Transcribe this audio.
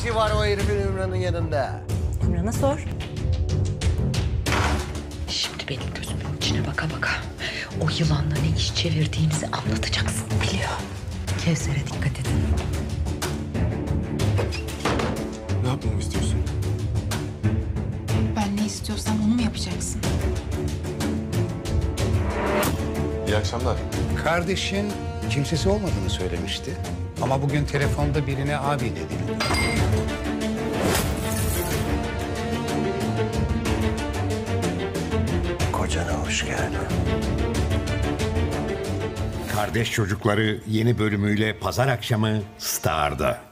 işi var o herifin Ümran'ın yanında? Ümran'a sor. Şimdi benim gözümün içine baka baka o yılanla ne iş çevirdiğinizi anlatacaksın, biliyor. Kevser'e dikkat edin. Ne yapmamı istiyorsun? Ben ne istiyorsam onu mu yapacaksın? İyi akşamlar. Kardeşin kimsesi olmadığını söylemişti. Ama bugün telefonda birine abi dedi. Kocana hoş geldin. Kardeş Çocukları yeni bölümüyle pazar akşamı Star'da.